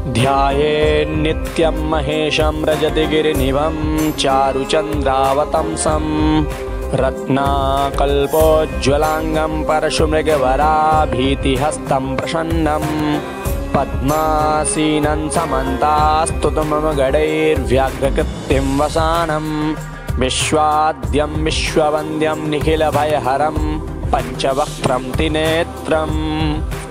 ध्यायेन्नित्यं महेशं रजतगिरिनिभं चारुचन्द्रावतंसं रत्नाकल्पोज्ज्वलाङ्गं परशुमृगवराभीतिहस्तं प्रसन्नं पद्मासीनं समन्तास्तुतममगणैर्व्याघ्रकृत्तिं वसानं विश्वाद्यं विश्ववन्द्यं निखिलभयहरं पञ्चवक्त्रं त्रिनेत्रम्